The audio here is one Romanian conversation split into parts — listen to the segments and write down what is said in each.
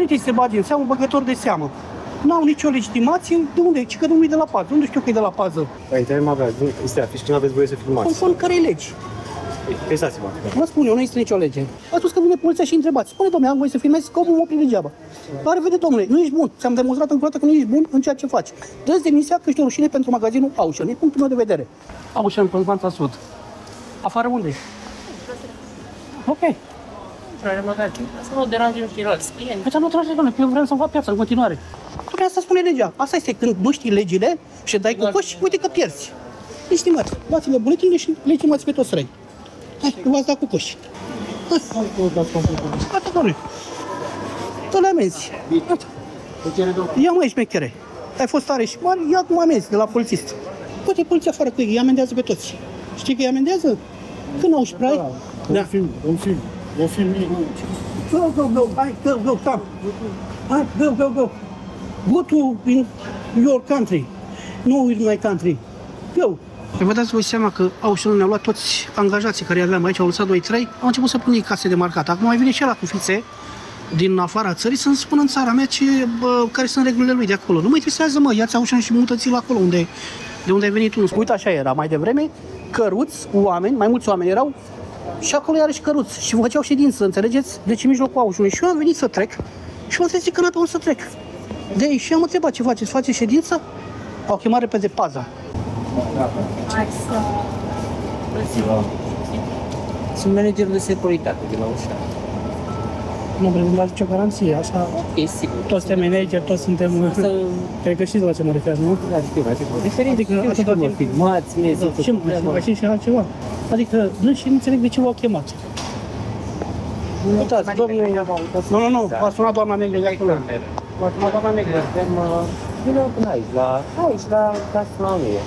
venit ei să se bage în seamă, băgători de seamă. N-au nicio legitimație, de unde? Ci că nu e de la pază. Unde știu că e de la pază? La intrare în magazin este afiș că nu aveți voie să filmați. Conform care legi? Testați-vă. Vă spun eu, nu este nicio lege. A spus că vine poliția și întrebați. Spune, domnule, am voie să filmez, că omul mă oprire degeaba. Care vede, domnule, nu ești bun. Ți-am demonstrat încă o dată că nu ești bun în ceea ce faci. Dă-ți demisia că ești o rușine pentru magazinul Auchan. E punctul meu de vedere. Auchan, Constanța Sud. Afară unde? Ok. Să nu deranjăm și alți clienți. Păi nu trage, doamne, că eu vreau să-mi fac piața în continuare. Dom'le, asta spune legea. Asta este când nu știi legile și dai cu coși, uite că pierzi. Estimați, luați-le buletine și legitimați pe toți răi. Hai, v-ați dat cu coși. Gata, doamne. Dă-le amenzi. Ia mă, șmechere. Ai fost tare și mare, ia cum amenzi de la polițist. Poate poliția afară cu ei, îi amendează pe toți. Știi că îi amendează? Când au spray? Da. Un film. Go, hai, go, come. Hai, go. Go to in your country. No in my country. Go. Vă dați voi seama că Auchan ne-au luat toți angajații care aveam aici, au lăsat 2-3, au început să pună case de marcat. Acum mai vine și ăla cu fițe din afara țării să-mi spună în țara mea care sunt regulile lui de acolo. Nu mă interesează, mă, ia-ți Auchan și mutați-l acolo de unde ai venit tu. Uite, așa era mai devreme, căruți, oameni, mai mulți oameni erau și acolo iarăși căruți și făceau ședință, înțelegeți? Deci în mijlocul Auchanului. Și eu am venit să trec și m-am trezit că n-am pe unde să trec. De aici și am întrebat ce faceți, faceți ședință? Au chemat repede paza. Sunt manager de securitate de la Auchan. Nu vrem la nicio garanție, așa. Ok, sigur. Toți suntem manageri, toți suntem... Cred că știți la ce mă refer, nu? Da, știu, diferit, adică așa tot timpul filmați, și mai și altceva. Adică, nu și nu înțeleg de ce v-au chemat. Uitați, domnule... Nu, a sunat doamna Negră de acolo. A sunat doamna Negră. Vină până aici, la gastronomie.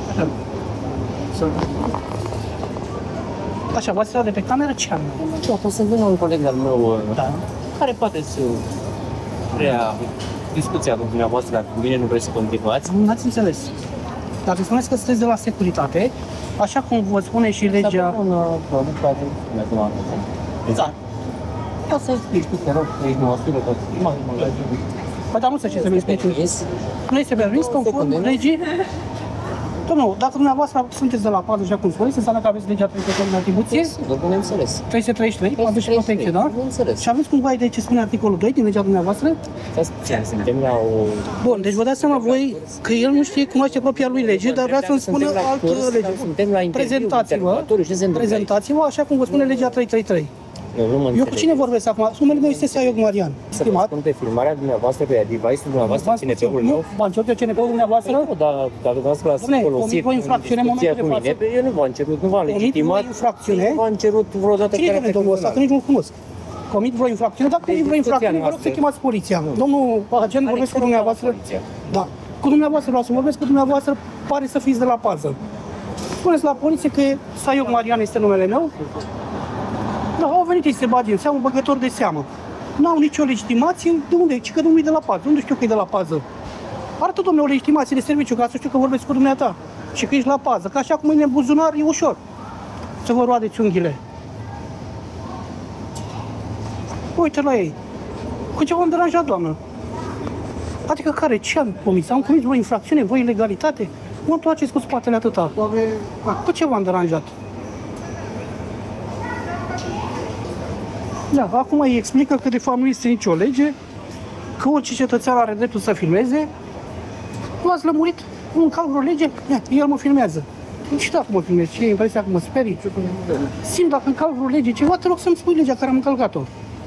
Așa, v-ați luat de pe cameră ce am? O să vină un coleg al meu, Da. care poate să prea discuția cu dumneavoastră, dacă cu mine nu vreți să continuați. N-ați înțeles. Dacă spuneți că sunteți de la securitate, așa cum vă spune și legea... un produs care Da. O să explici tu, te rog, că ești măsură, că Păi dar nu să știți să mi explici. Nu este permis conform legii. Domnul, dacă dumneavoastră sunteți de la pază, așa cum spuneți, înseamnă că aveți legea 333 în atribuție? Sigur, bineînțeles. 333, pază și protecție, da? Bineînțeles. Și aveți cumva idee ce spune articolul 2 din legea dumneavoastră? Suntem la o... Bun, deci vă dați seama voi că el nu știe, cunoaște propria lui lege, dar vrea să-mi spună altă lege. Suntem la interviu, Prezentați-vă așa cum vă spune legea 333. Eu cu cine vorbesc acum? Numele meu este Saiog Marian. Stimat. Spun pe filmarea dumneavoastră, pe device-ul dumneavoastră, CNP-ul meu. V-am cerut eu CNP-ul dumneavoastră? Nu, dar dumneavoastră l-ați folosit o infracțiune în momentul de față. Eu nu v-am cerut, nu v-am legitimat. Infracțiune? Nu v-am cerut vreodată care... Cine e domnul ăsta? Că nici nu-l cunosc. Comit vreo infracțiune? Dacă comit vreo infracțiune, vă rog să chemați poliția. Domnul agent, vorbesc cu dumneavoastră. Da. Cu dumneavoastră vreau să vorbesc, cu dumneavoastră pare să fiți de la pază. Spuneți la poliție că Saiog Marian este numele meu. Da, au venit ei să se bage în seamă, băgători de seamă. N-au nicio legitimație, de unde? Ci că nu e de la pază. Unde știu că e de la pază? Arată, domnule, o legitimație de serviciu, ca să știu că vorbesc cu dumneata și că ești la pază. Că așa cum e în buzunar, e ușor să vă roadeți unghiile. Uite la ei. Cu ce v-am deranjat, doamnă? Adică care? Ce am comis? Am comis vreo infracțiune, vreo ilegalitate? Mă întoarceți cu spatele atâta. Cu ce v-am deranjat? Da, acum îi explică că de fapt nu este nicio lege, că orice cetățean are dreptul să filmeze. L-ați lămurit, nu încalc vreo lege, el mă filmează. Și dacă mă filmezi, ce e impresia că mă sperii? Simt dacă încalc vreo lege, ceva, te rog să-mi spui legea care am încălcat-o.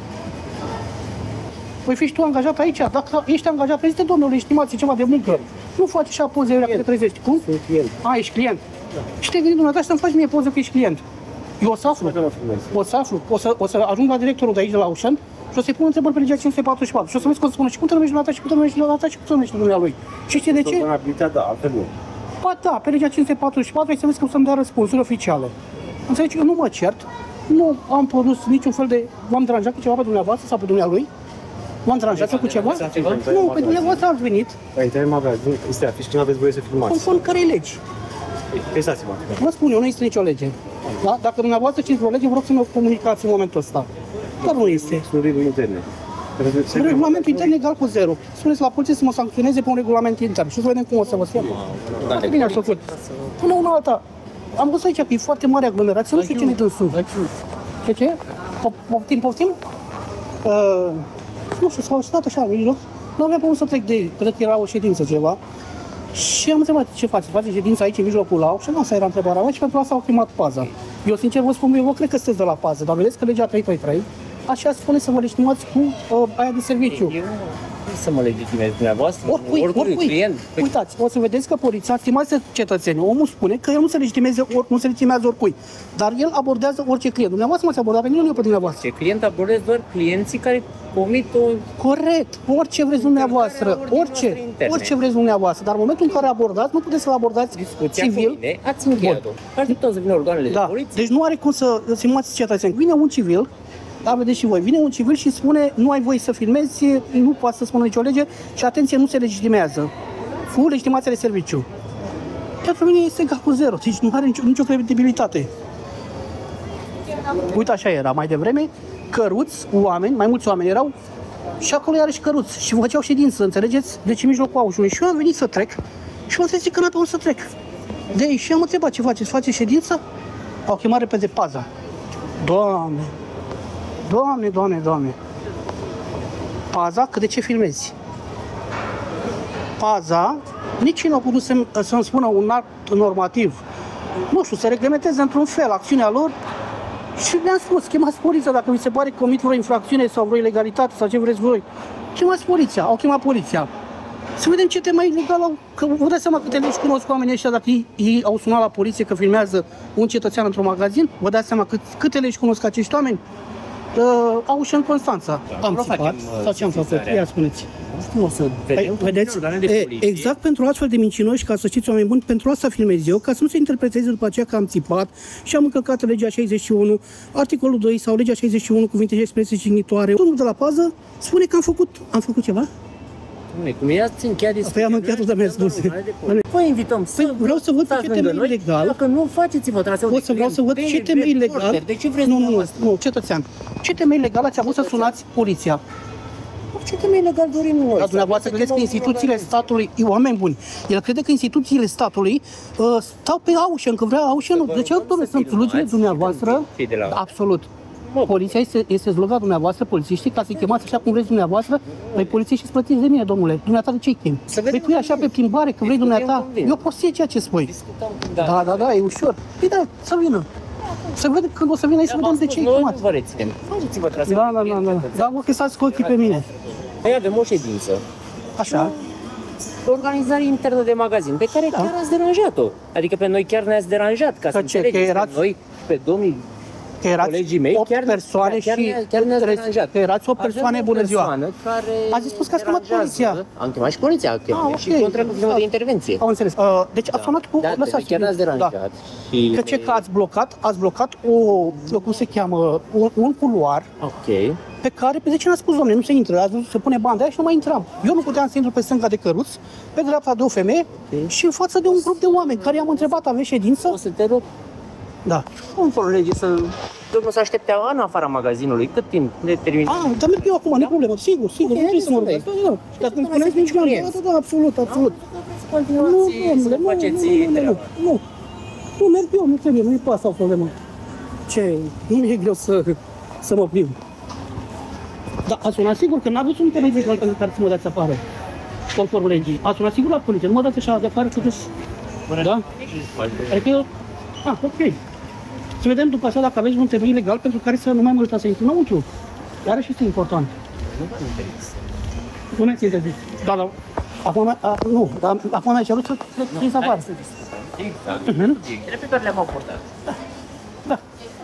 Păi fi și tu angajat aici, dacă ești angajat, prezinte, domnule, estimație ceva de muncă. Nu faci așa poze alea câte 30. Cum? Sunt client. Ești client. Și te-ai gândit dumneavoastră să-mi faci mie poză că ești client. Eu o să aflu. O să ajung la directorul de aici, de la Auchan, și o să-i pun întrebări pe legea 544. Și o să vezi că o să spună și cum te numești dumneata, și cum te numești dumneata, și cum te numești dumnealui. Și știi de ce? Da, altfel nu. Ba da, pe legea 544 ai să vezi că o să-mi dea răspunsuri oficiale. Înțelegi? Eu nu mă cert, nu am produs niciun fel de... V-am deranjat cu ceva pe dumneavoastră sau pe dumnealui? V-am deranjat cu ceva? Nu, pe dumneavoastră ați venit. La intrare în magazin este afiș că nu aveți voie să filmați. Conform care legi? Testați-vă. Vă spun eu, nu este nicio lege. Da? Dacă dumneavoastră știți vreo lege, vă rog să mă comunicați în momentul ăsta. Dar nu este. Sunt reguli interne. Regulamentul intern egal cu 0. Spuneți la poliție să mă sancționeze pe un regulament intern și o să vedem cum o să vă spun. Foarte bine ați făcut. Până una alta, am văzut aici că e foarte mare aglomerație, nu știu ce ne dânsul. Ce? Poftim? Nu știu, s-au stat așa în mijloc. Nu aveam pe unde să trec de ei, cred că era o ședință ceva. Și am întrebat ce faceți? Faceți ședința aici în mijlocul lau? Și nu, asta era întrebarea mea și pentru asta au chemat paza. Eu sincer vă spun, eu cred că sunteți de la pază, dar vedeți că legea 333 așa spune să vă legitimați cu aia de serviciu. Eu nu să mă legitimez dumneavoastră, Oricui. client. Uitați, o să vedeți că poliția, stimați cetățeni, omul spune că el nu se legitimează oricui, dar el abordează orice client. Dumneavoastră m-ați abordat pe mine, nu eu pe dumneavoastră. Ce client abordez doar clienții care comit o... Corect, orice vreți dumneavoastră, orice vreți dumneavoastră, dar în momentul în care abordați, nu puteți să-l abordați Discuția civil. cu mine, ați încheiat-o. Așteptăm să vină organele de poliție. Deci nu are cum să stimați cetățeni. Vine un civil, da, vedeți și voi, vine un civil și spune nu ai voie să filmezi, nu poate să spună nicio lege și atenție, nu se legitimează. Cu legitimația de serviciu. Pentru mine este egal cu 0, deci nu are nicio credibilitate. Uite, așa era mai devreme, căruți, oameni, mai mulți oameni erau și acolo iarăși căruți și făceau ședință, înțelegeți? Deci în mijlocul aușului. Și eu am venit să trec și m-am trezit că n-am pe unde să trec. De aici și am întrebat ce faceți, faceți ședință? Au chemat repede paza. Doamne! Paza, că de ce filmezi? Paza, nici nu a putut să-mi spună un act normativ. Nu știu, să reglementeze într-un fel acțiunea lor și mi-am spus, chemați poliția dacă vi se pare că comit vreo infracțiune sau vreo ilegalitate sau ce vreți voi. Chemați poliția, au chemat poliția. Să vedem ce tema ilegală au, că vă dați seama câte legi cunosc oamenii ăștia dacă ei au sunat la poliție că filmează un cetățean într-un magazin, vă dați seama câte legi cunosc acești oameni? Au și în Constanța. Am țipat, sau ce am făcut? Ia spuneți. O să vedem Vedeți? Exact pentru astfel de mincinoși, ca să știți, oameni buni, pentru asta filmez eu, ca să nu se interpreteze după aceea că am țipat și am încălcat legea 61, articolul 2 sau legea 61, cuvinte și expresii jignitoare. Domnul de la pază spune că am făcut ceva? Cum i-ați încheiat discuția? Păi am încheiat-o, dar mi-a spus. Vă invităm să vreau să văd ce temei legal. Dacă nu faceți-vă traseu de vreau să văd ce temei legal. De ce vreți nu, cetățean. Ce temei legal ați avut să sunați poliția? Ce temei legal dorim noi? Dar dumneavoastră credeți că instituțiile statului, oameni buni, el crede că instituțiile statului stau pe aușă, încă vrea aușă, nu. De ce, domnule, sunt slujile dumneavoastră? Absolut. Poliția este sluga dumneavoastră, polițiștii, ca să-i chemați așa cum vreți dumneavoastră. Păi polițiștii îți plătiți de mine, domnule. Dumneata de ce-i chem? Păi tu e așa pe plimbare, că vrei dumneata. Eu pot să ceea ce spui. Da, e ușor. Păi da, să vină. Să vedem când o să vină aici să vedem de ce-i chemat. Nu vă reținem. Faceți-vă traseu. Da, vă chesați cu ochii pe mine. Noi avem o ședință. Așa. Organizare internă de magazin, pe care chiar ați deranjat-o. Adică pe noi chiar ne-ați deranjat, ca să înțelegeți că noi, pe domnii colegii mei, 8 persoane și chiar ne-ați deranjat. Că erați 8 persoane, bună ziua. Ați spus că ați chemat poliția. Am chemat și poliția, și contra cu de intervenție. Am înțeles. Deci ați sunat cu... Da, chiar ne-ați deranjat. Că ce că ați blocat cum se cheamă, un culoar. Ok. Pe care, de ce n-a spus, domne, nu se intră, ați văzut, se pune banda aia și nu mai intram. Eu nu puteam să intru pe stânga de căruți, pe dreapta de o femeie și în față de un grup de oameni care i-am întrebat, aveți ședință? O să te rog. Da. Conform legii domnul să aștepte în afara magazinului, cât timp ne termin? Dar merg eu acum, nu e problemă, sigur, nu trebuie să mă rog. Dar când spuneți nici nu, absolut. Nu, merg eu, nu trebuie, nu-i pasă o problemă. Nu e greu să mă plimb. Dar ați sunat sigur că n-aveți un temei legal pentru care să mă dați afară, conform legii. Ați sunat sigur la poliție, nu mă dați așa de afară că da? Adică eu... ok. Să vedem după așa dacă aveți un temei legal pentru care să nu mai mă lăsați să intru înăuntru. Iarăși este important. Nu mi-ați interzis. Da. Acum mi-ai cerut să treci afară. Exact. Cele pe care le-am aportat. Da.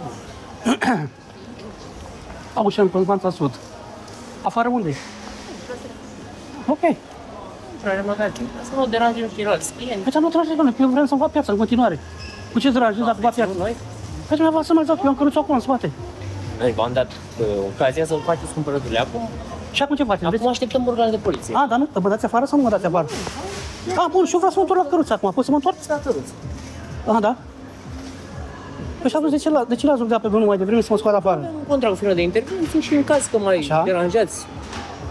Aușa în Constanța Sud. Afară unde? Ok. Să nu deranjăm ceilalți clienți. Păi nu trage, doamne, că eu vreau să-mi fac piața în continuare. Cu ce deranjez dacă fac piața? Păi dumneavoastră să mă dați, eu am căruț acum în spate. Noi v-am dat ocazia să faceți cumpărăturile acum. Și acum ce facem? Acum așteptăm organele de poliție. Dar nu, mă dați afară sau nu mă dați afară? Bun, și eu vreau să mă întorc la căruț acum. Pot să mă întorc? Da, căruț. Da. Păi și atunci de ce l-ați rugat pe domnul mai devreme să mă scoată afară? Un contract cu firmă de intervenție și în caz că mai deranjați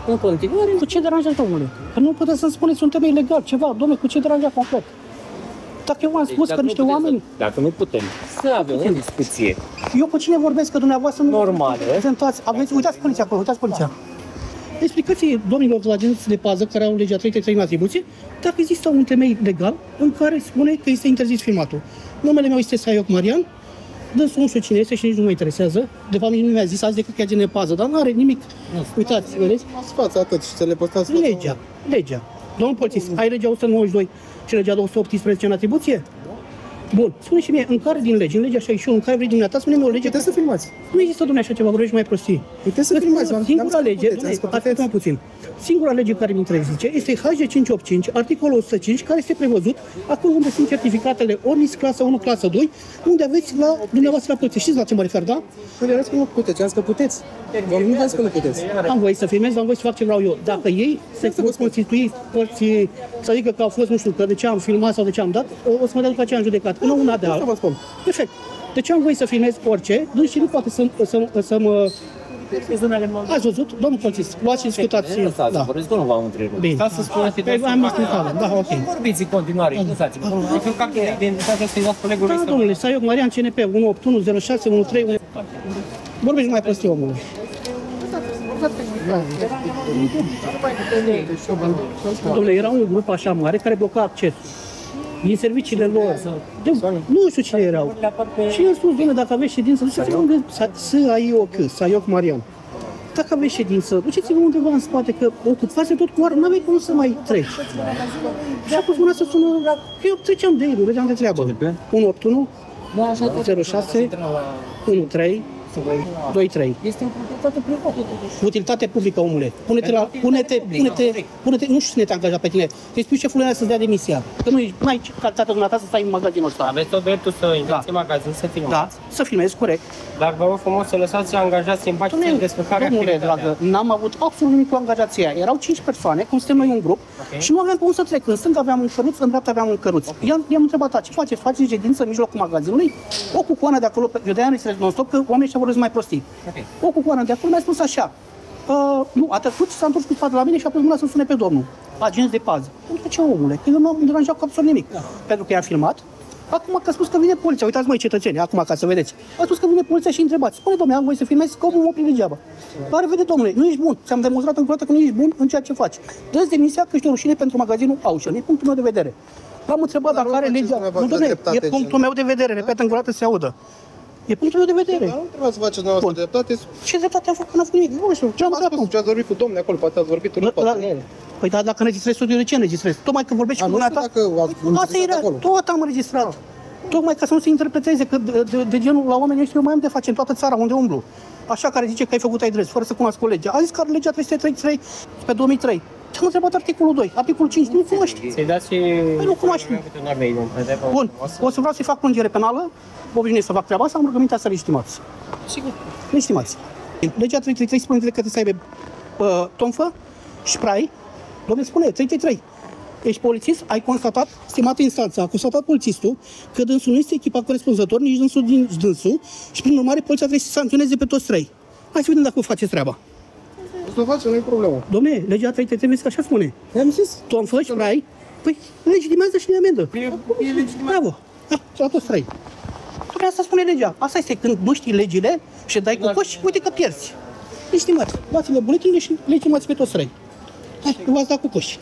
în continuare. Cu ce deranjează, domnule? Că nu puteți să-mi spuneți un temei legal, ceva. Domnule, cu ce deranja concret? Dacă eu am spus că niște oameni... Dacă nu putem să avem o discuție Eu cu cine vorbesc, că dumneavoastră nu... normală. Prezentați, aveți, uitați poliția acolo, uitați poliția. Explicați domnilor de la agenții de pază care au legea 333 în atribuție, dacă există un temei legal în care spune că este interzis filmatul. Numele meu este Saioc Marian, dânsul nu știu cine este și nici nu mă interesează. De fapt, nici nu mi-a zis azi decât că e agent de pază, dar nu are nimic. Uitați, vedeți? Fața atât și să le postați Legea. Domnul polițist, ai legea 192 și legea 218 în atribuție? Bun, spune și mie, în care din lege, în legea 61, în care vrei dumneata, spune-mi o lege... Puteți să filmați. Nu există, domnule, așa ceva, vorbești mai prostii. Puteți să filmați, singura lege, mai puțin. Singura lege care mi interzice este HG 585, articolul 105, care este prevăzut acolo unde sunt certificatele ORNIS clasa 1, clasa 2, unde aveți la dumneavoastră la poliție. Știți la ce mă refer, da? Nu le că nu puteți, am zis că puteți. Nu v-am zis că nu puteți. Am voie să filmez, am voie să fac ce vreau eu. Dacă ei se constitui părții, să zică că au fost, nu știu, că de ce am filmat sau de ce am dat, o să mă dea după aceea în judecat. În una de alta. Vă spun. Perfect. De ce am voie să filmez orice, deci nu poate să mă... Ați văzut? Domnul polițist, luați și discutați. Da. Vorbesc, nu v-am întrerupt. Bine. Stați să spuneți Păi, am ascultat, da, ok. Vorbiți în continuare, lăsați-mă. Eu cred că identitatea să-i dați colegului Da, domnule, Saioc Marian, CNP, 1810613. Vorbești mai prostii, omule. Domnule, era un grup așa mare care bloca accesul. Din serviciile lor. Nu știu cine erau. Și eu spus, domnule, dacă aveți ședință, duceți-vă unde Saioc Marian. Dacă aveți ședință, duceți-vă undeva în spate, că ocupați tot cu oară, nu aveți cum să mai treci. Și a pus mâna să sună, că eu treceam de el, vedeam de treabă. 181 06 13 2-3. Este o proprietate privată. Utilitate publică, omule. Pune-te, nu știu cine te-a angajat pe tine. Îi spui șefului ăla să-ți dea demisia. Că nu ai calitatea dumneata să stai în magazinul ăsta. Aveți tot dreptul să intrați în magazin, să filmați. Da, să filmezi, corect. Dar vă rog frumos să lăsați angajații în baci în desfăcarea domnule dragă, n-am avut absolut nimic cu angajația. Erau 5 persoane, cum suntem noi un grup, și nu aveam cum să trec. În stânga aveam un căruț, în dreapta aveam un căruț. I-am întrebat, ce faceți? Faceți ședință în mijlocul magazinului? O cucoană de acolo, eu de-aia nu-i non-stop, că oamenii ăștia vorbesc mai prostii. O cucoană de acolo mi-a spus așa. Nu, a trecut, s-a întors cu spatele la mine și a pus mâna să-mi sune pe domnul. Agenți de pază. Pentru ce, omule? Că eu nu am deranjat cu absolut nimic. Pentru că i-am filmat. Acum că a spus că vine poliția, uitați măi cetățeni, acum ca să vedeți. A spus că vine poliția și întrebați. Spune, domnule, am voie să filmez, că omul mă opri degeaba. Pare, vede, domnule, nu ești bun. Ți-am demonstrat încă o dată că nu ești bun în ceea ce faci. Dă-ți demisia că ești o rușine pentru magazinul Auchan. E punctul meu de vedere. L-am întrebat dacă are legea. Nu, domnule, e punctul meu de vedere, repet încă o dată să se audă. E punctul meu de vedere. Dar nu trebuie să faceți dumneavoastră dreptate. Ce dreptate am făcut? N-am făcut nimic. Nu știu, ce am spus? Ce ați vorbit cu domnul acolo, poate ați vorbit tu, nu poate. Păi da, dacă înregistrezi studiul, de ce înregistrezi? Tocmai că vorbești cu dumneata. Asta era, tot am înregistrat. Tocmai ca să nu se interpreteze că de genul la oamenii ăștia eu mai am de face în toată țara unde umblu. Așa care zice că ai făcut adres, fără să cunoască legea. A zis că are legea 333 pe 2003. Te-am întrebat articolul 2, articolul 5, nu cunoști. Să-i dați și... Păi nu cunoști. Bun, o să vreau să-i fac plângere penală, obișnuiesc să fac treaba asta, am rugămintea să legitimați. Sigur. Legitimați. Legea 333 spune că trebuie să aibă tonfă, spray, domnule spune, 333. Ești polițist, ai constatat, stimată instanță, a constatat polițistul că dânsul nu este echipat corespunzător, nici dânsul și prin urmare poliția trebuie să sancționeze pe toți trei. Hai să vedem dacă o faceți treaba. O să o facem, nu e problemă. Dom'le, legea 333 că așa spune. I-am zis. Tonfă, spray, păi legitimează și ne amendă. E legitimat. Bravo. La toți trei. Dom'le, asta spune legea. Asta este când nu știi legile și dai cu coși, uite că pierzi. Legitimați. Luați-le buletinile și legitimați pe toți trei. Hai, v-ați dat cu coși.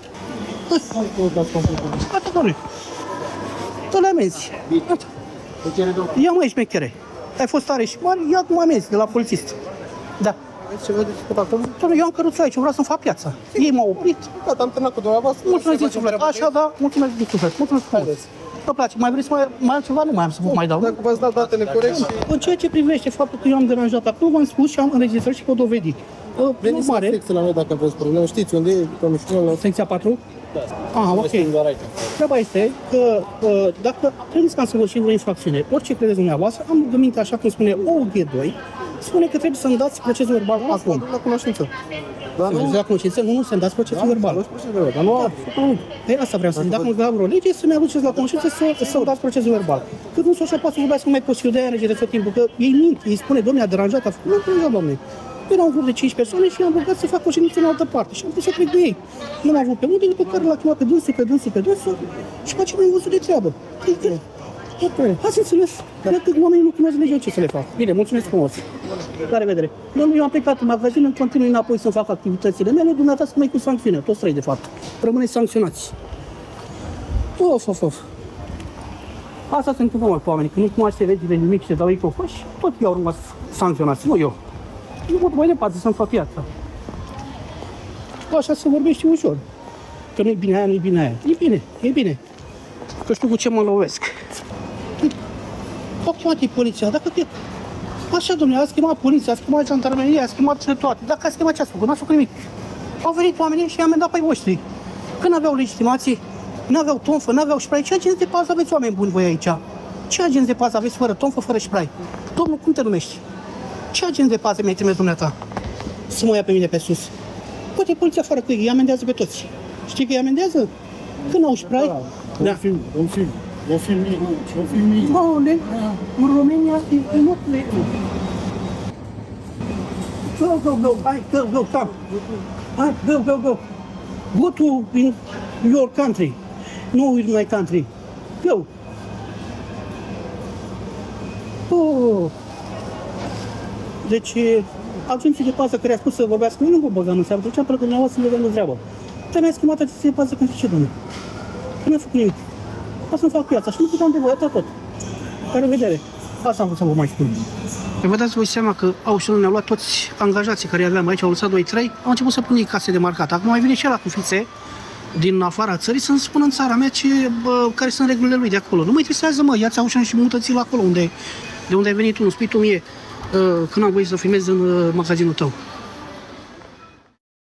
Gata, doamne. Dă-le amenzi. Ia mă, șmechere. Ai fost tare și mare, ia cum amenzi de la polițist. Da. Ce vă discut acum? Doamne, eu am căruțul aici, vreau să-mi fac piața. Ei m-au oprit. Gata, am terminat cu dumneavoastră. Mulțumesc din suflet. Așa, da, mulțumesc din suflet. Mulțumesc frumos. Vă place, mai vreți mai altceva? Nu mai am să vă mai dau. Dacă v-ați dat datele corect și... În ceea ce privește faptul că eu am deranjat acum, v-am spus și am înregistrat și pot dovedi. Veniți la secție la noi dacă aveți probleme. Știți unde e? Domnul Secția 4? Ah, ok. Treaba este că dacă credeți că am săvârșit vreo infracțiune, orice credeți dumneavoastră, am gândit așa cum spune OG2, spune că trebuie să-mi dați procesul verbal acum. la cunoștință. Dar nu la cunoștință, nu, să-mi dați procesul verbal. Dar nu... Păi asta vreau să zic, dacă nu vreau vreo lege, să-mi aduceți la cunoștință să-mi dați procesul verbal. Cât nu s-o așa poate să vorbească mai posibil, de-aia înregistrez tot timpul, că ei mint, ei spune, domnule, a deranjat, a făcut, nu, domnule. Erau în jur de 5 persoane și am rugat să fac o ședință în altă parte și am pus să plec de ei. Nu am avut pe unde, după care l-a chemat pe dânsul și pe aceea mi-am văzut de treabă. Ați înțeles? Cred că oamenii nu cunosc legea, ce să le fac. Bine, mulțumesc frumos. La revedere. Domnul, eu am plecat în magazin, îmi continui înapoi să fac activitățile mele, dumneavoastră să mai cu sancțiune, toți trei de fapt. Rămâneți sancționați. Of. Asta se întâmplă cu oamenii, că nu cunoaște legile nimic și dau ei cu și tot i-au rămas sancționați, nu eu. Eu pot mai departe să-mi fac viața. Așa se vorbește ușor. Că nu-i bine aia, nu-i bine aia. E bine. Că știu cu ce mă lovesc. Au chemat poliția, dacă te... Așa, domnule, ați chemat poliția, ați chemat jandarmeria, ați chemat toate. Dacă ați chemat ce ați făcut, n-ați făcut nimic. Au venit oamenii și i-am amendat pe ai voștri. Că n-aveau legitimații, n-aveau tonfă, n-aveau spray. Ce agenți de pază aveți, oameni buni, voi aici? Ce agenți de pază aveți fără tonfă, fără spray? Domnul, cum te numești? Ce agenți de pază mi-ai trimis dumneata? Să mă ia pe mine pe sus. Poate poliția afară cu ei, îi amendează pe toți. Știi că îi amendează? Că n-au spray. Da. O filmi. Maule, în România e mult legal. Go, hai, go, stop. Hai, go. Go to your country, no in my country. Go. Deci, agenții de pază care a spus să vorbească, nu vă băgam în seamă, duceam pe dumneavoastră să le dăm în treabă. Dar mi-a schimbat agenții de pază când ce, domnule? Că n-a făcut nimic. Ca să-mi fac viața și nu puteam de voi, atât tot. La revedere. Asta am vrut să vă mai spun. Vă dați voi seama că Auchan ne-au luat toți angajații care aveam aici, au lăsat 2-3, au început să pună ei case de marcat. Acum mai vine și ăla cu fițe din afara țării să-mi spună în țara mea care sunt regulile lui de acolo. Nu mă interesează, mă, ia-ți Auchan și mută-ți-l acolo de unde ai venit tu, nu spui tu mie când am voie să filmez în magazinul tău.